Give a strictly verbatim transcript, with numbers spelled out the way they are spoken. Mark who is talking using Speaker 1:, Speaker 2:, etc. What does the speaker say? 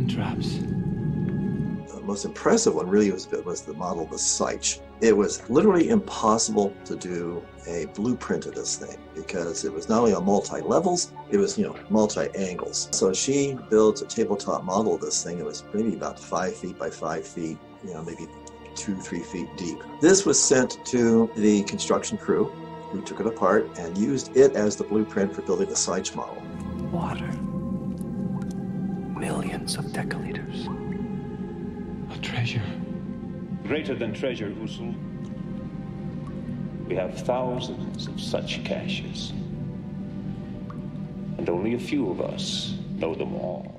Speaker 1: and traps.
Speaker 2: The most impressive one really was, was the model, the Seitsch. It was literally impossible to do a blueprint of this thing because it was not only on multi-levels, it was, you know, multi-angles. So she built a tabletop model of this thing. It was maybe about five feet by five feet, you know, maybe two, three feet deep. This was sent to the construction crew who took it apart and used it as the blueprint for building the Seitsch model.
Speaker 1: Water. Millions of decaliters. A treasure.
Speaker 3: Greater than treasure, Usul. We have thousands of such caches. And only a few of us know them all.